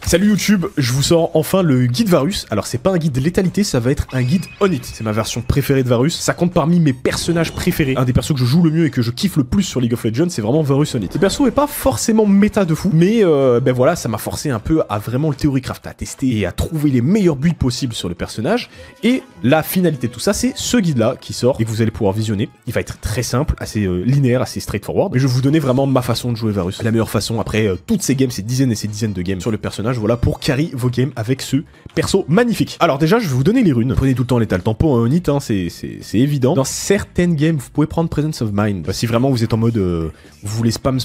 Salut YouTube, je vous sors enfin le guide Varus. Alors c'est pas un guide de létalité, ça va être un guide on it. C'est ma version préférée de Varus. Ça compte parmi mes personnages préférés. Un des persos que je joue le mieux et que je kiffe le plus sur League of Legends, c'est vraiment Varus on it. Ce perso est pas forcément méta de fou, mais ben voilà, ça m'a forcé un peu à vraiment le theorycraft, à tester et à trouver les meilleurs builds possibles sur le personnage. Et la finalité de tout ça, c'est ce guide là qui sort et que vous allez pouvoir visionner. Il va être très simple, assez linéaire, assez straightforward. Mais je vais vous donner vraiment ma façon de jouer Varus. La meilleure façon après toutes ces games, ces dizaines et ces dizaines de games sur le personnage. Voilà pour carry vos games avec ce perso magnifique. Alors déjà, je vais vous donner les runes. Prenez tout le temps l'état, le tempo en onit, hein, c'est évident. Dans certaines games, vous pouvez prendre Presence of Mind. Si vraiment vous êtes en mode, vous voulez spam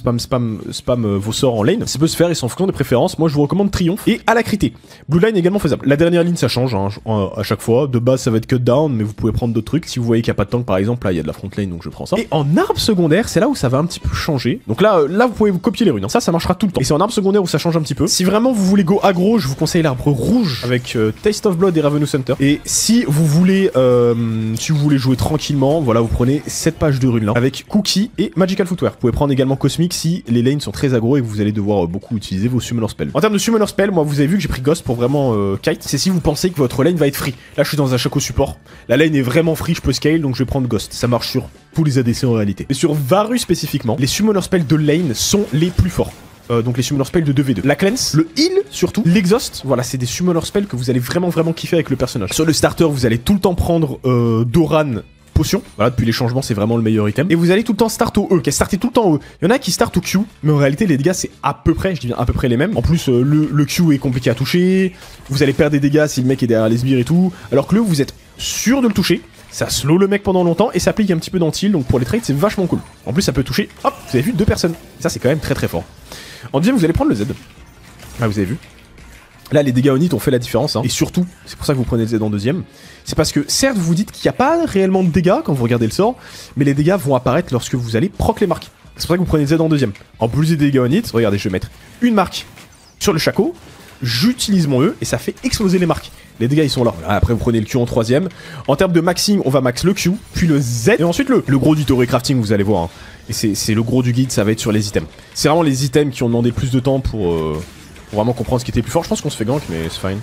vos sorts en lane, ça peut se faire et c'est en fonction des préférences. Moi, je vous recommande Triomphe et Alacrité. Blue Line également faisable. La dernière ligne, ça change hein, à chaque fois. De base, ça va être cut down, mais vous pouvez prendre d'autres trucs. Si vous voyez qu'il n'y a pas de tank, par exemple, là, il y a de la front lane, donc je prends ça. Et en arbre secondaire, c'est là où ça va un petit peu changer. Donc là, vous pouvez vous copier les runes. Hein. Ça marchera tout le temps. Et c'est en arbre secondaire où ça change un petit peu. Si vraiment vous voulez go aggro, je vous conseille l'arbre rouge avec Taste of Blood et Ravenous Hunter. Et si vous voulez jouer tranquillement, voilà, vous prenez cette page de runes là avec Cookie et Magical Footwear. Vous pouvez prendre également Cosmic si les lanes sont très aggro et que vous allez devoir beaucoup utiliser vos Summoner Spells. En termes de Summoner Spell, moi vous avez vu que j'ai pris Ghost pour vraiment kite. C'est si vous pensez que votre lane va être free. Là je suis dans un Shaco support. La lane est vraiment free, je peux scale donc je vais prendre Ghost. Ça marche sur tous les ADC en réalité. Et sur Varus spécifiquement, les Summoner Spells de lane sont les plus forts. Donc les Summoner Spells de 2v2. La Cleanse, le Heal surtout, l'Exhaust, voilà, c'est des Summoner Spells que vous allez vraiment kiffer avec le personnage. Sur le starter, vous allez tout le temps prendre Doran Potion. Voilà, depuis les changements, c'est vraiment le meilleur item. Et vous allez tout le temps start au E, qui est starté tout le temps au E. Il y en a qui start au Q, mais en réalité, les dégâts, c'est à peu près, je dis bien à peu près les mêmes. En plus, le Q est compliqué à toucher. Vous allez perdre des dégâts si le mec est derrière les sbires et tout. Alors que le E, vous êtes sûr de le toucher. Ça slow le mec pendant longtemps et ça applique un petit peu d'anti-heal, donc pour les trades c'est vachement cool. En plus ça peut toucher, hop, vous avez vu 2 personnes. Ça c'est quand même très fort. En deuxième vous allez prendre le Z. Là vous avez vu. Là les dégâts onit ont fait la différence hein. Et surtout, c'est pour ça que vous prenez le Z en deuxième. C'est parce que certes vous vous dites qu'il n'y a pas réellement de dégâts quand vous regardez le sort, mais les dégâts vont apparaître lorsque vous allez proc les marques. C'est pour ça que vous prenez le Z en deuxième. En plus des dégâts onit, regardez je vais mettre une marque sur le Shaco, j'utilise mon E et ça fait exploser les marques. Les dégâts ils sont là. Après vous prenez le Q en troisième. En termes de maxing, on va max le Q, puis le Z, et ensuite le gros du theory crafting vous allez voir. Hein. Et c'est le gros du guide, ça va être sur les items. C'est vraiment les items qui ont demandé plus de temps pour vraiment comprendre ce qui était plus fort. Je pense qu'on se fait gank, mais c'est fine.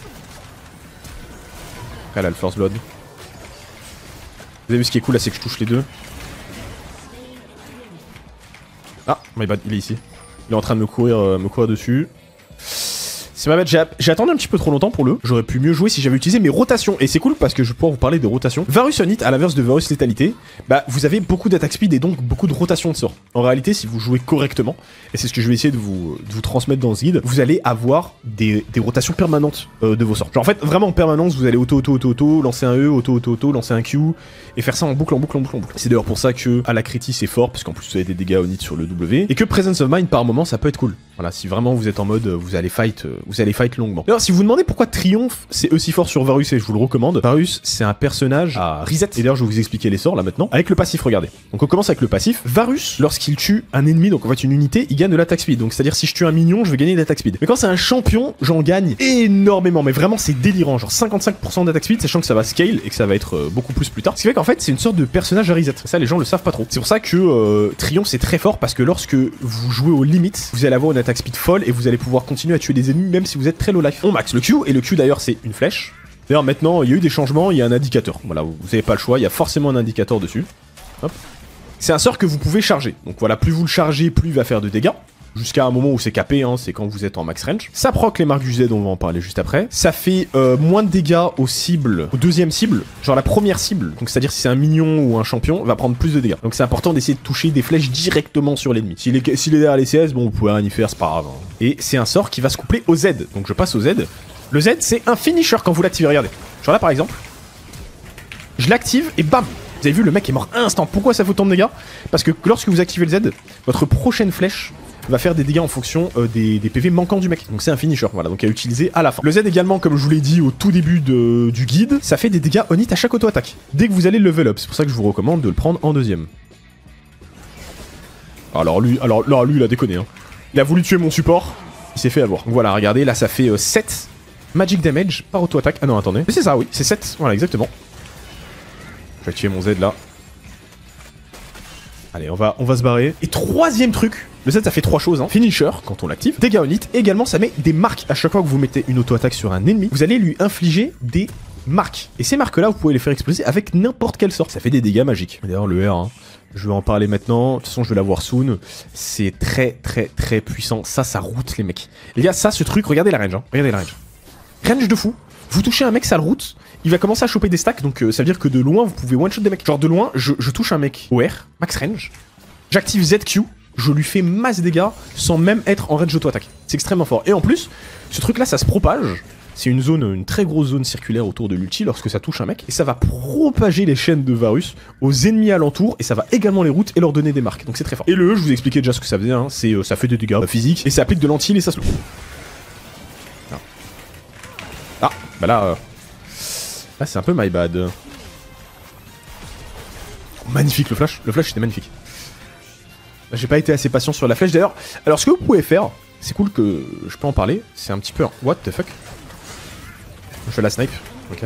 Après là le first blood. Vous avez vu ce qui est cool là, c'est que je touche les deux. Ah, my bad, il est ici. Il est en train de me courir dessus. C'est ma bête, j'ai attendu un petit peu trop longtemps pour le. J'aurais pu mieux jouer si j'avais utilisé mes rotations. Et c'est cool parce que je vais pouvoir vous parler des rotations. Varus on it, à l'inverse de Varus létalité, bah vous avez beaucoup d'attaque speed et donc beaucoup de rotation de sorts. En réalité, si vous jouez correctement, et c'est ce que je vais essayer de vous transmettre dans ce guide, vous allez avoir des rotations permanentes de vos sorts. Genre en fait, vraiment en permanence, vous allez auto, lancer un E, auto, lancer un Q, et faire ça en boucle. C'est d'ailleurs pour ça que Alacrity c'est fort, parce qu'en plus vous avez des dégâts on it sur le W, et que Presence of Mind par moment ça peut être cool. Voilà, si vraiment vous êtes en mode, vous allez fight longuement. Alors, si vous vous demandez pourquoi Triomphe c'est aussi fort sur Varus et je vous le recommande, Varus c'est un personnage à reset. Et d'ailleurs, je vais vous expliquer les sorts là maintenant. Avec le passif, regardez. Donc, on commence avec le passif. Varus, lorsqu'il tue un ennemi, donc en fait une unité, il gagne de l'attaque speed. Donc, c'est-à-dire si je tue un minion, je vais gagner de l'attaque speed. Mais quand c'est un champion, j'en gagne énormément. Mais vraiment, c'est délirant. Genre 55% d'attaque speed, sachant que ça va scale et que ça va être beaucoup plus tard. Ce qui fait qu'en fait, c'est une sorte de personnage à reset. Ça, les gens le savent pas trop. C'est pour ça que Triomphe c'est très fort parce que lorsque vous jouez aux limites, vous allez avoir une attaque speed folle et vous allez pouvoir continuer à tuer des ennemis même si vous êtes très low life. On max le Q, et le Q d'ailleurs c'est une flèche. D'ailleurs maintenant il y a eu des changements, il y a un indicateur. Voilà, vous avez pas le choix, il y a forcément un indicateur dessus. Hop. C'est un sort que vous pouvez charger. Donc voilà, plus vous le chargez, plus il va faire de dégâts. Jusqu'à un moment où c'est capé, hein, c'est quand vous êtes en max range. Ça proc les marques du Z, on va en parler juste après. Ça fait moins de dégâts aux cibles, aux deuxième cible, genre la première cible. Donc c'est-à-dire si c'est un minion ou un champion, va prendre plus de dégâts. Donc c'est important d'essayer de toucher des flèches directement sur l'ennemi. S'il est derrière les CS, bon vous pouvez rien y faire, c'est pas grave. Hein. Et c'est un sort qui va se coupler au Z. Donc je passe au Z. Le Z c'est un finisher quand vous l'activez, regardez. Genre là par exemple, je l'active et bam. Vous avez vu, le mec est mort instant. Pourquoi ça fait autant de dégâts? Parce que lorsque vous activez le Z, votre prochaine flèche va faire des dégâts en fonction des PV manquants du mec. Donc c'est un finisher, voilà, donc à utiliser à la fin. Le Z également, comme je vous l'ai dit au tout début du guide, ça fait des dégâts on it à chaque auto-attaque. Dès que vous allez le level up, c'est pour ça que je vous recommande de le prendre en deuxième. Alors lui il a déconné, hein. Il a voulu tuer mon support, il s'est fait avoir. Donc voilà, regardez, là ça fait 7 magic damage par auto-attaque. Ah non, attendez. Mais c'est ça, oui, c'est 7, voilà, exactement. Je vais activer mon Z là. Allez, on va se barrer. Et troisième truc, le Z ça fait 3 choses, hein. Finisher, quand on l'active, dégâts on hit, et également ça met des marques. À chaque fois que vous mettez une auto-attaque sur un ennemi, vous allez lui infliger des marques. Et ces marques-là, vous pouvez les faire exploser avec n'importe quel sort. Ça fait des dégâts magiques. D'ailleurs, le R, hein, je vais en parler maintenant. De toute façon, je vais l'avoir soon. C'est très puissant. Ça route les mecs. Les gars, ça, ce truc, regardez la range, hein. Regardez la range. Range de fou. Vous touchez un mec, ça le route. Il va commencer à choper des stacks, donc ça veut dire que de loin, vous pouvez one-shot des mecs. Genre de loin, je touche un mec au R, max range. J'active ZQ. Je lui fais masse dégâts sans même être en range auto-attaque. C'est extrêmement fort. Et en plus, ce truc-là, ça se propage. C'est une zone, une très grosse zone circulaire autour de l'ulti lorsque ça touche un mec. Et ça va propager les chaînes de Varus aux ennemis alentours. Et ça va également les routes et leur donner des marques. Donc c'est très fort. Et le E, je vous ai expliqué déjà ce que ça faisait. Hein. C'est ça fait des dégâts physiques. Et ça applique de l'anti et ça slow. Ah, bah là... Là c'est un peu my bad. Oh, magnifique le flash. Le flash était magnifique. J'ai pas été assez patient sur la flèche d'ailleurs. Alors ce que vous pouvez faire, c'est cool que je peux en parler. C'est un petit peu un... What the fuck? Je fais la snipe. Ok.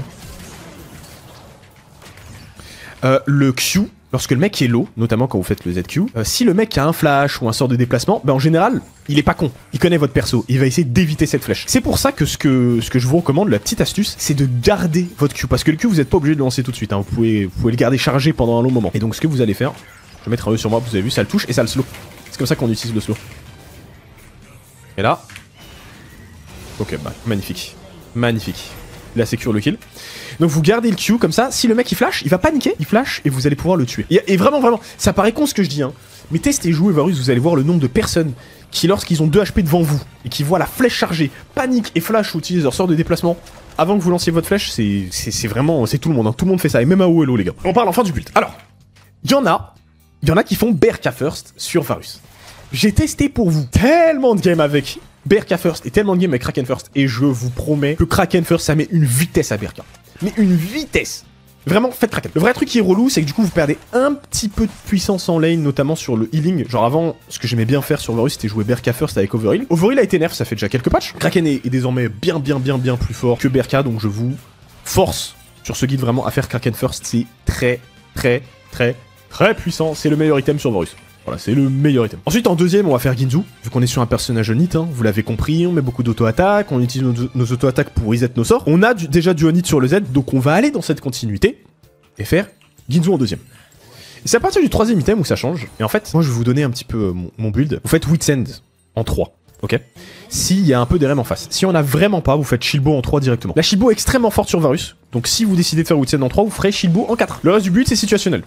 Le Q, lorsque le mec est low, notamment quand vous faites le ZQ, si le mec a un flash ou un sort de déplacement, ben en général, il est pas con. Il connaît votre perso. Il va essayer d'éviter cette flèche. C'est pour ça que ce que je vous recommande, la petite astuce, c'est de garder votre Q. Parce que le Q, vous n'êtes pas obligé de le lancer tout de suite. Hein. Vous pouvez le garder chargé pendant un long moment. Et donc ce que vous allez faire, je vais mettre un E sur moi, vous avez vu, ça le touche et ça le slow. C'est comme ça qu'on utilise le slow. Et là... Ok, bah, magnifique. Magnifique. La sécure le kill. Donc vous gardez le Q comme ça, si le mec il flash, il va paniquer, il flash et vous allez pouvoir le tuer. Et vraiment, ça paraît con ce que je dis, hein. Mais testez jouer Varus, vous allez voir le nombre de personnes qui, lorsqu'ils ont 2 HP devant vous et qui voient la flèche chargée, paniquent et flash ou utilisent leur sort de déplacement avant que vous lanciez votre flèche, c'est vraiment, c'est tout le monde, hein. Tout le monde fait ça, et même à OLO les gars. On parle enfin du build. Alors, il y en a qui font BRK First sur Varus. J'ai testé pour vous tellement de games avec BRK First et tellement de games avec Kraken First, et je vous promets que Kraken First ça met une vitesse à BRK. Mais une vitesse. Vraiment, faites Kraken. Le vrai truc qui est relou, c'est que du coup vous perdez un petit peu de puissance en lane, notamment sur le healing. Genre avant, ce que j'aimais bien faire sur Varus, c'était jouer BRK First avec Overheal. Overheal a été nerf, ça fait déjà quelques patchs. Kraken est désormais bien plus fort que BRK, donc je vous force sur ce guide vraiment à faire Kraken First. C'est très puissant. C'est le meilleur item sur Varus. Voilà, c'est le meilleur item. Ensuite, en deuxième, on va faire Ginzu. Vu qu'on est sur un personnage on hit, hein, vous l'avez compris, on met beaucoup d'auto-attaques, on utilise nos auto-attaques pour reset nos sorts. On a déjà du on hit sur le Z, donc on va aller dans cette continuité et faire Ginzu en deuxième. Et c'est à partir du troisième item où ça change. Et en fait, moi je vais vous donner un petit peu mon build. Vous faites Wit's End en 3, ok? S'il y a un peu d'RM en face. Si on a vraiment pas, vous faites Shilbo en 3 directement. La Shilbo est extrêmement forte sur Varus, donc si vous décidez de faire Wit's End en 3, vous ferez Shilbo en 4. Le reste du build, c'est situationnel.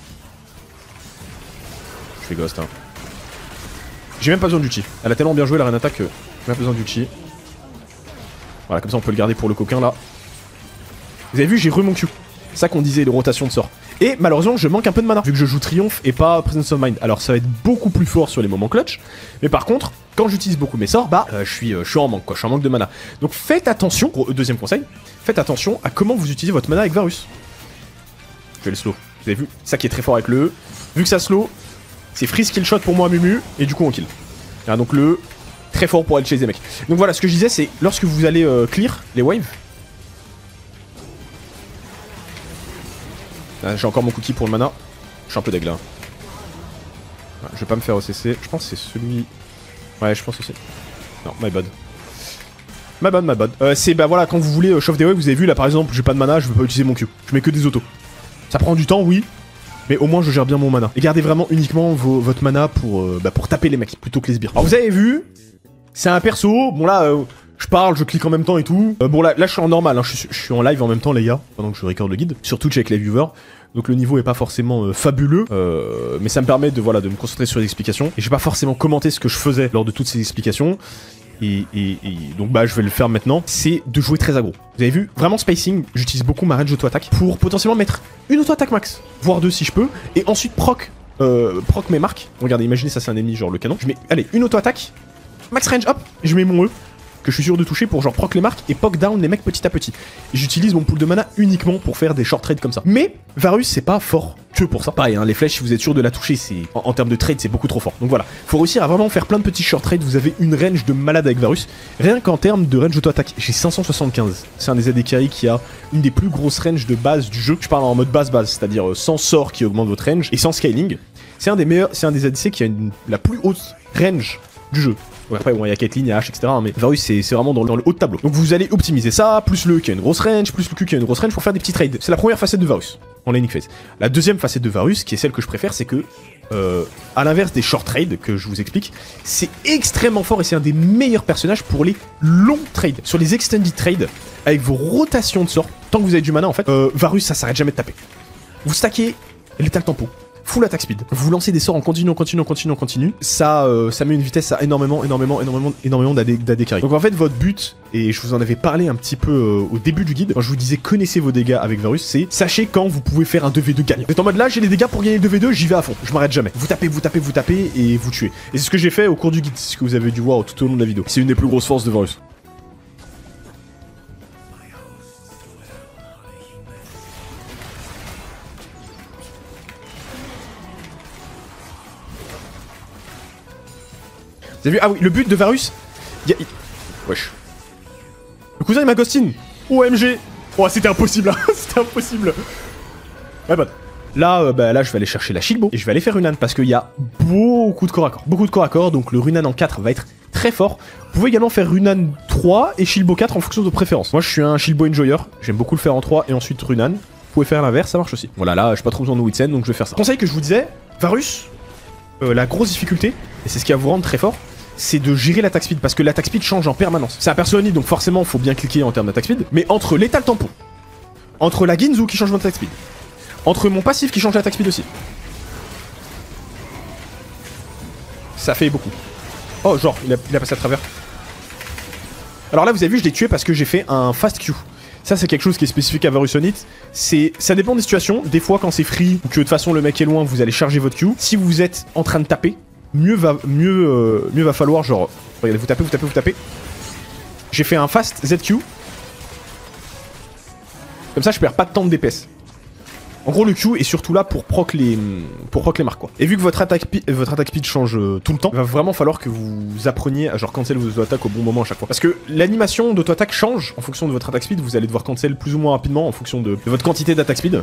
Je fais ghost, hein. J'ai même pas besoin d'ulti. Elle a tellement bien joué la reine attaque que j'ai même pas besoin d'ulti. Voilà, comme ça on peut le garder pour le coquin là. Vous avez vu, j'ai mon Q. C'est ça qu'on disait, de rotation de sort. Et malheureusement, je manque un peu de mana, vu que je joue Triomphe et pas Presence of Mind. Alors ça va être beaucoup plus fort sur les moments clutch. Mais par contre, quand j'utilise beaucoup mes sorts, bah je suis en manque quoi, je suis en manque de mana. Donc faites attention, deuxième conseil, faites attention à comment vous utilisez votre mana avec Varus. Je vais le slow. Vous avez vu, ça qui est très fort avec le E. Vu que ça slow, c'est free skill shot pour moi Mumu, et du coup on kill. Ah, donc le très fort pour aller chez les mecs. Donc voilà, ce que je disais, c'est lorsque vous allez clear les waves. Ah, j'ai encore mon cookie pour le mana. Je suis un peu deg là. Ah, je vais pas me faire OCC. Je pense que c'est celui... Ouais, je pense aussi. Non, my bad. My bad. C'est bah voilà, quand vous voulez chauffe des waves, vous avez vu là par exemple, j'ai pas de mana, je veux pas utiliser mon Q. Je mets que des autos. Ça prend du temps, oui. Mais au moins je gère bien mon mana. Et gardez vraiment uniquement votre mana pour taper les mecs, plutôt que les sbires. Alors vous avez vu, c'est un perso, bon là, je parle, je clique en même temps et tout. Bon là je suis en normal, hein. Je suis en live en même temps les gars, pendant que je record le guide. Sur Twitch avec les viewers. Donc le niveau est pas forcément fabuleux, mais ça me permet de me concentrer sur les explications. Et j'ai pas forcément commenté ce que je faisais lors de toutes ces explications. Et donc bah je vais le faire maintenant, c'est de jouer très aggro. Vous avez vu, vraiment spacing, j'utilise beaucoup ma range auto-attaque pour potentiellement mettre une auto-attaque max, voire 2 si je peux, et ensuite proc mes marques. Regardez, imaginez ça c'est un ennemi genre le canon. Je mets, allez, une auto-attaque, max range, hop, et je mets mon E, que je suis sûr de toucher pour genre proc les marques et poke down les mecs petit à petit. Et j'utilise mon pool de mana uniquement pour faire des short trades comme ça. Mais Varus c'est pas fort que pour ça. Pareil, hein, les flèches, si vous êtes sûr de la toucher, c'est en termes de trade, c'est beaucoup trop fort. Donc voilà, faut réussir à vraiment faire plein de petits short trades. Vous avez une range de malade avec Varus. Rien qu'en termes de range auto-attaque, j'ai 575. C'est un des AD qui a une des plus grosses ranges de base du jeu. Je parle en mode base, c'est-à-dire sans sort qui augmente votre range et sans scaling. C'est un des meilleurs, c'est un des ADC qui a la plus haute range du jeu. Donc après, bon, il y a Caitlyn, il y a Ashe, etc. Mais Varus, c'est vraiment dans le haut de tableau. Donc vous allez optimiser ça, plus le E qui a une grosse range, plus le Q qui a une grosse range pour faire des petits trades. C'est la première facette de Varus, en laning phase. La deuxième facette de Varus, qui est celle que je préfère, c'est que, à l'inverse des short trades que je vous explique, c'est extrêmement fort et c'est un des meilleurs personnages pour les longs trades. Sur les extended trades, avec vos rotations de sorts, tant que vous avez du mana en fait, Varus, ça s'arrête jamais de taper. Vous stackez l'étal tempo. Full attack speed. Vous lancez des sorts en continu, ça met une vitesse à énormément d'AD carry. Donc en fait, votre but, et je vous en avais parlé un petit peu au début du guide, quand je vous disais connaissez vos dégâts avec Varus, c'est sachez quand vous pouvez faire un 2v2 gagnant. Vous êtes en mode là, j'ai les dégâts pour gagner le 2v2, j'y vais à fond, je m'arrête jamais. Vous tapez et vous tuez. Et c'est ce que j'ai fait au cours du guide, c'est ce que vous avez dû voir tout au long de la vidéo. C'est une des plus grosses forces de Varus. Vous avez vu? Ah oui, le but de Varus... Wesh. Le cousin il m'a ghostin. OMG. Oh, c'était impossible, hein. C'était impossible. Ouais, bah... Là, là, je vais aller chercher la Shilbo et je vais aller faire Runan parce qu'il y a beaucoup de corps à corps. Beaucoup de corps à corps, donc le Runan en 4 va être très fort. Vous pouvez également faire Runan 3 et Shilbo 4 en fonction de préférence. Moi, je suis un Shilbo enjoyer. J'aime beaucoup le faire en 3 et ensuite Runan. Vous pouvez faire l'inverse, ça marche aussi. Voilà, là, j'ai pas trop besoin de Witsen, donc je vais faire ça. Conseil que je vous disais, Varus, la grosse difficulté, et c'est ce qui va vous rendre très fort, c'est de gérer l'attaque speed, parce que l'attaque speed change en permanence. C'est un perso Oni, donc forcément, faut bien cliquer en termes d'attaque speed. Mais entre l'étal tampon, entre la Ginzu qui change mon attaque speed, entre mon passif qui change l'attaque speed aussi, ça fait beaucoup. Oh, genre, il a passé à travers. Alors là, vous avez vu, je l'ai tué parce que j'ai fait un fast Q. Ça, c'est quelque chose qui est spécifique à Varus Onit. Ça dépend des situations. Des fois, quand c'est free ou que de toute façon le mec est loin, vous allez charger votre Q. Si vous êtes en train de taper, mieux va falloir genre... Regardez, vous tapez. J'ai fait un fast ZQ. Comme ça, je perds pas de temps de DPS. En gros, le Q est surtout là pour proc les marques, quoi. Et vu que votre attaque speed change tout le temps, il va vraiment falloir que vous appreniez à genre cancel vos auto-attaques au bon moment à chaque fois. Parce que l'animation d'auto-attaque change en fonction de votre attaque speed. Vous allez devoir cancel plus ou moins rapidement en fonction de votre quantité d'attaque speed.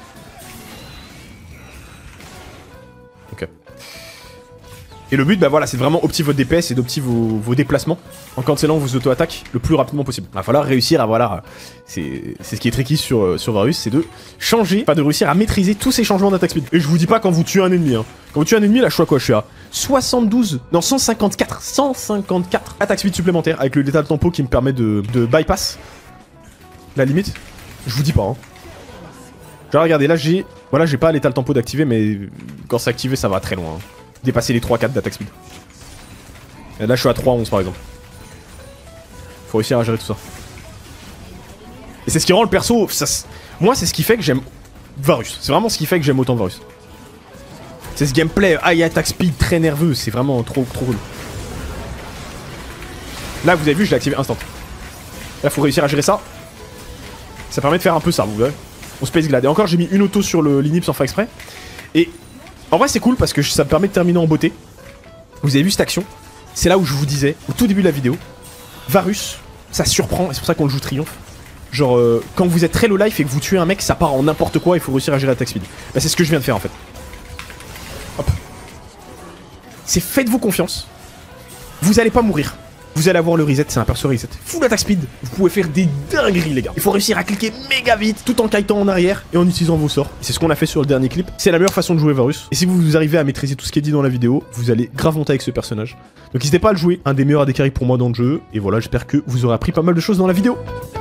Ok. Et le but, bah voilà, c'est vraiment opti votre DPS et d'opti vos déplacements en cancellant vos auto-attaques le plus rapidement possible. Il va falloir réussir à, voilà, c'est ce qui est tricky sur Varus, c'est de changer, pas de réussir à maîtriser tous ces changements d'attaque speed. Et je vous dis pas quand vous tuez un ennemi, hein. Quand vous tuez un ennemi, là, je suis à quoi? Je suis à 72, non, 154 attaque speed supplémentaires avec le létal tempo qui me permet de bypass la limite. Je vous dis pas, hein. Genre, regardez, là, voilà, j'ai pas létal tempo d'activer, mais quand c'est activé, ça va très loin, hein. Dépasser les 3-4 d'attaque speed. Et là je suis à 3-11 par exemple. Faut réussir à gérer tout ça. Et c'est ce qui rend le perso... Moi c'est ce qui fait que j'aime Varus. C'est vraiment ce qui fait que j'aime autant Varus. C'est ce gameplay high attack speed très nerveux. C'est vraiment trop cool. Là vous avez vu, je l'ai activé instant. Là faut réussir à gérer ça. Ça permet de faire un peu ça, vous voyez. On space glad. Et encore j'ai mis une auto sur le l'inhib sans faire exprès. Et... en vrai c'est cool parce que ça me permet de terminer en beauté. Vous avez vu cette action? C'est là où je vous disais, au tout début de la vidéo, Varus, ça surprend, et c'est pour ça qu'on le joue triomphe. Genre, quand vous êtes très low life et que vous tuez un mec, ça part en n'importe quoi, il faut réussir à gérer l'attaque speed. Bah c'est ce que je viens de faire en fait. Hop. C'est faites-vous confiance. Vous allez pas mourir. Vous allez avoir le reset, c'est un perso reset. Full attack speed, vous pouvez faire des dingueries les gars. Il faut réussir à cliquer méga vite, tout en kitant en arrière et en utilisant vos sorts. C'est ce qu'on a fait sur le dernier clip. C'est la meilleure façon de jouer Varus. Et si vous arrivez à maîtriser tout ce qui est dit dans la vidéo, vous allez grave monter avec ce personnage. Donc n'hésitez pas à le jouer, un des meilleurs AD carry pour moi dans le jeu. Et voilà, j'espère que vous aurez appris pas mal de choses dans la vidéo.